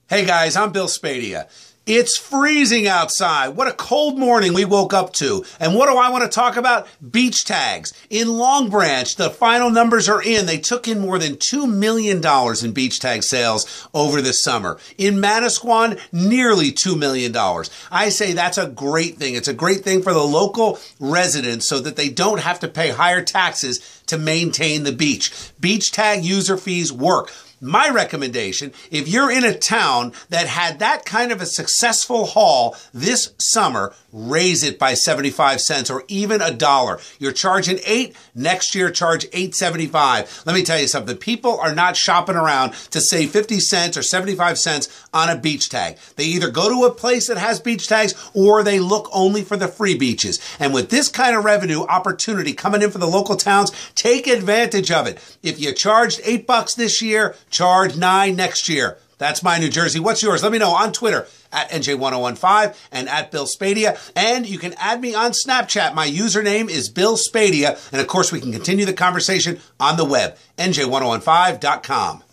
Hey guys, I'm Bill Spadea. It's freezing outside. What a cold morning we woke up to. And what do I want to talk about? Beach tags. In Long Branch, the final numbers are in. They took in more than $2 million in beach tag sales over the summer. In Manasquan, nearly $2 million. I say that's a great thing. It's a great thing for the local residents so that they don't have to pay higher taxes to maintain the beach. Beach tag user fees work. My recommendation, if you're in a town that had that kind of a successful haul this summer, raise it by 75 cents or even $1. You're charging $8, next year charge $8.75. Let me tell you something. People are not shopping around to save 50 cents or 75 cents on a beach tag. They either go to a place that has beach tags or they look only for the free beaches. And with this kind of revenue opportunity coming in for the local towns, take advantage of it. If you charged $8 this year, charge $9 next year. That's my New Jersey. What's yours? Let me know on Twitter at NJ1015 and at Bill Spadea. And you can add me on Snapchat. My username is Bill Spadea. And of course, we can continue the conversation on the web, NJ1015.com.